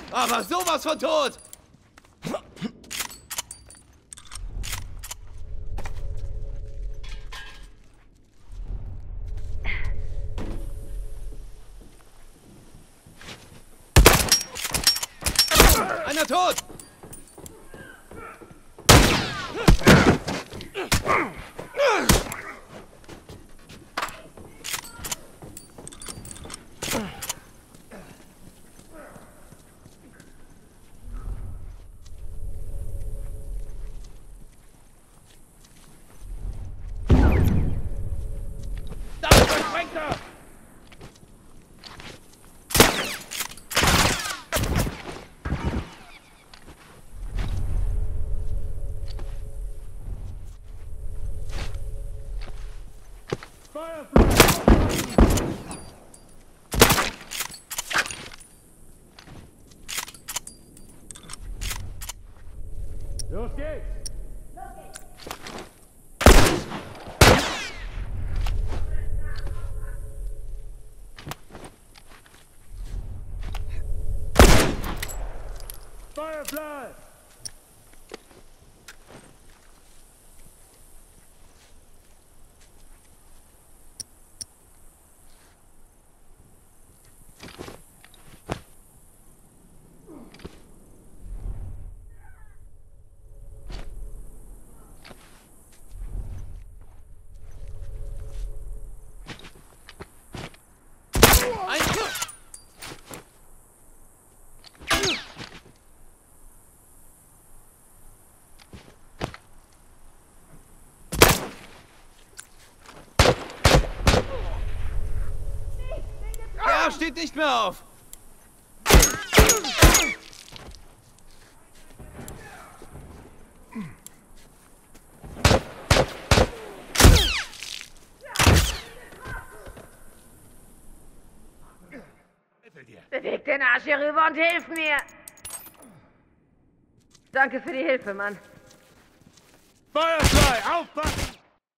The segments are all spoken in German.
Aber sowas von tot! Einer tot! Los geht's! Firefly! Er steht nicht mehr auf! Beweg den Arsch hier rüber und hilf mir! Danke für die Hilfe, Mann. Firefly, aufpassen!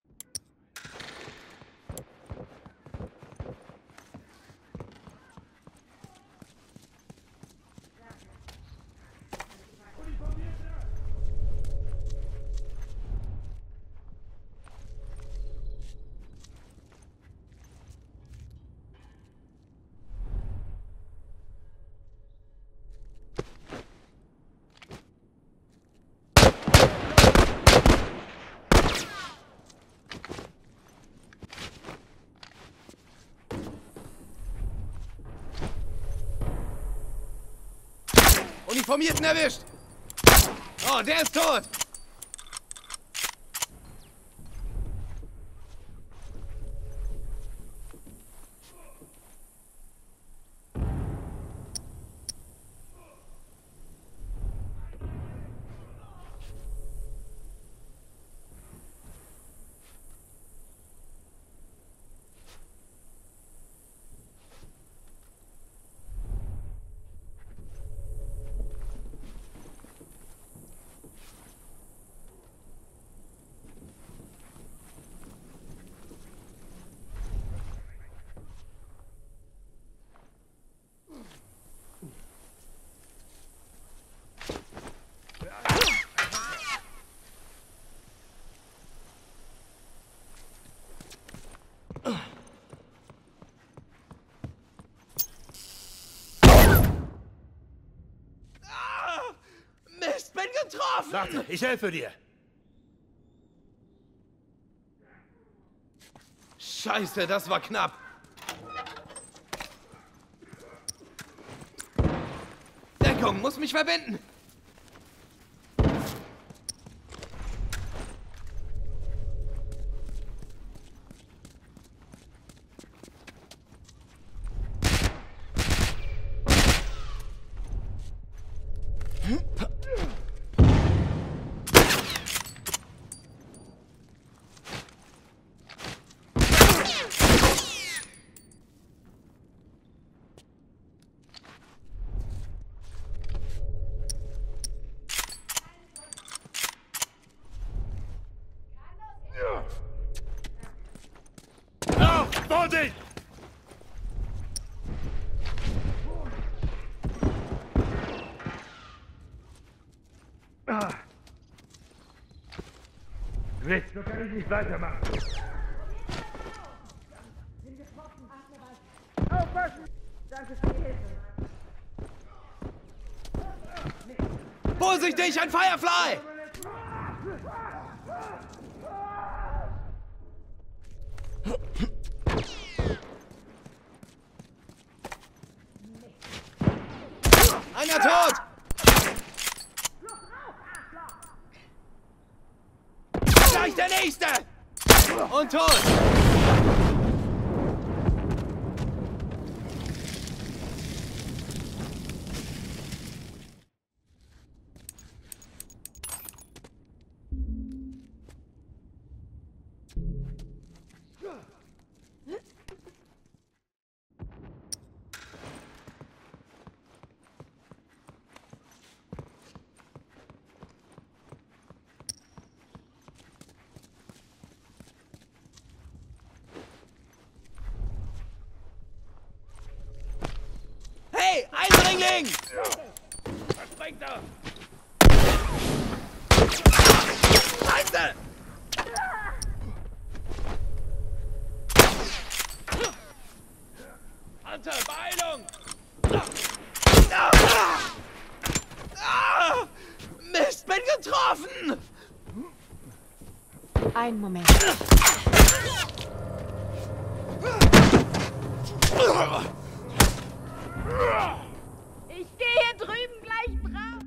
Uniformierten erwischt! Oh, der ist tot! Mist, bin getroffen! Warte, ich helfe dir. Scheiße, das war knapp. Deckung, muss mich verbinden. Mist, so kann ich nicht weitermachen. Aufpassen! Danke für die Hilfe. Vorsichtig, ein Firefly! Einer tot! Gleich der nächste! Und tot! Hey, Eindringling! Was bringt er? Scheiße! Hunter, Beeilung! Mist, bin getroffen! Einen Moment. Ich gehe hier drüben gleich drauf.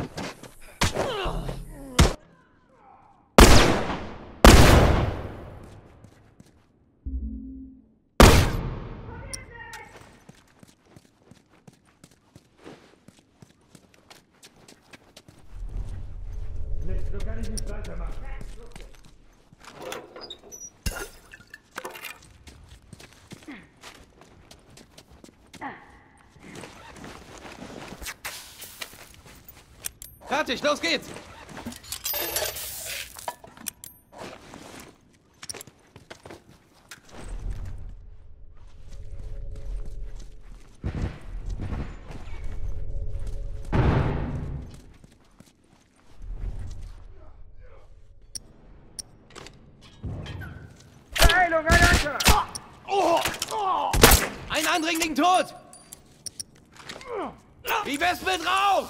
Mist, so kann ich nicht weitermachen. Fertig, los geht's! Heilung, ein Anker! Ein Eindringling tot! Wie wär's mit Rauch?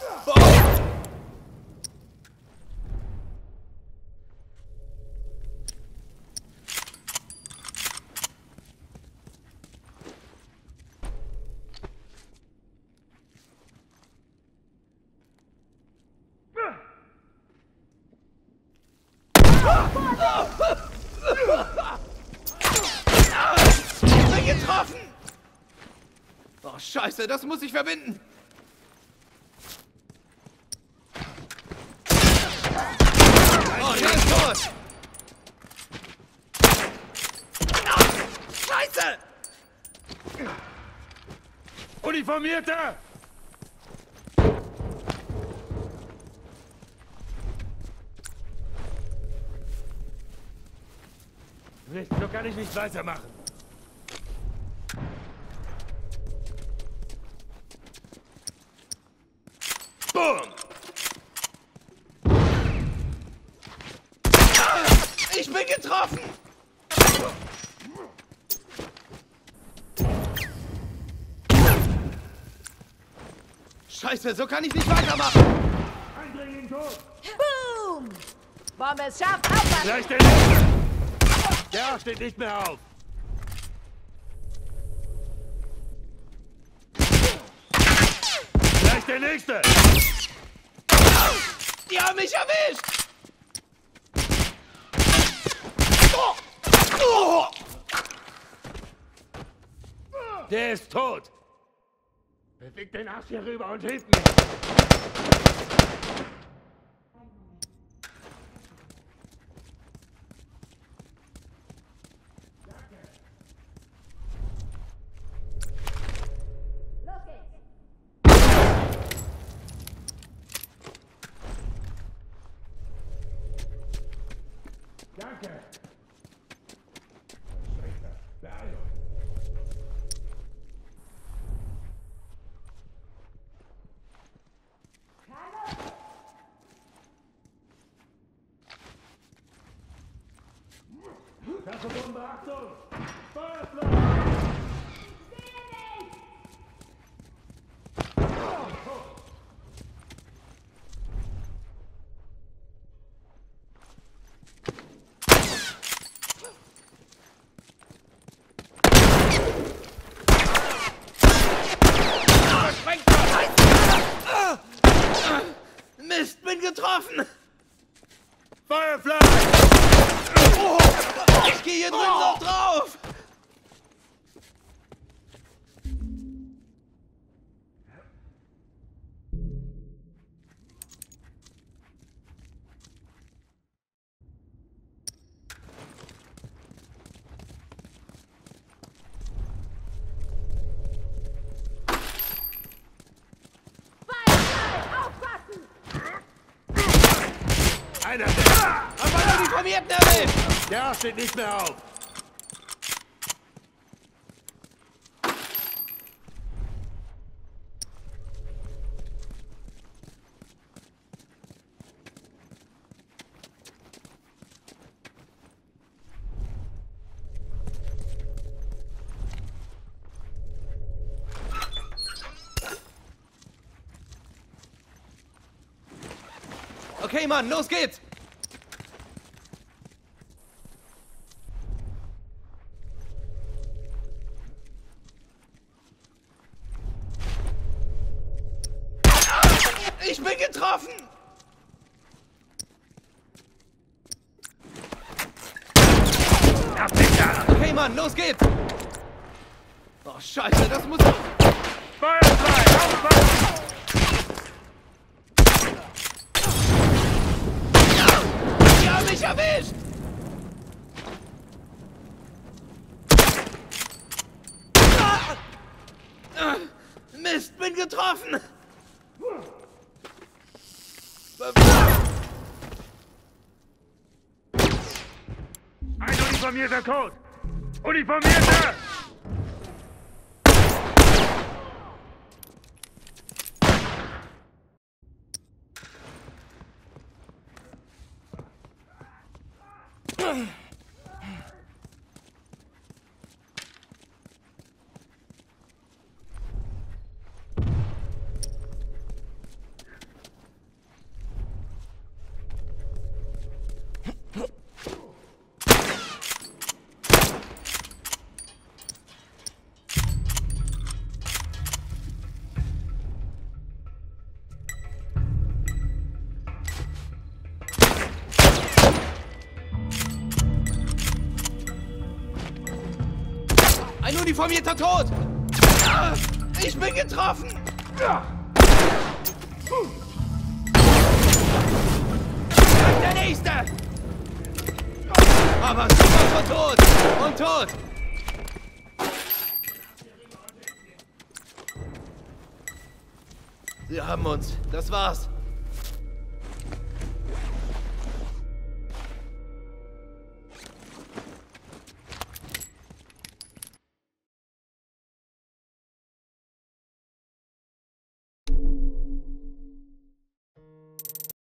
Ich bin getroffen! Oh, Scheiße, das muss ich verbinden! Oh, der ist tot! Scheiße! Uniformierter! Mist, so kann ich nicht weitermachen. Boom! Ich bin getroffen! Scheiße, so kann ich nicht weitermachen! Eindringling tot! Boom! Bombe ist scharf, aufpassen! Gleich der nächste! Der steht nicht mehr auf! Gleich der nächste! Die haben mich erwischt! Der ist tot! Beweg den Arsch hier rüber und hilf mir! Los geht's! Danke! Beeilung! Mist, bin getroffen! Firefly! Oh, ich gehe hier drüben noch drauf! Einer der... Hab einen Uniformierten erwischt! Der steht nicht mehr auf. Okay, Mann, los geht's! Ich bin getroffen! Okay, Mann, los geht's! Oh, Scheiße, das muss... Firefly, aufpassen! Die haben mich erwischt! Mist, bin getroffen! Ein uniformierter Code! Uniformierter! Ein uniformierter tot! Ich bin getroffen! Der nächste! Aber super von tot! Und tot! Sie haben uns. Das war's.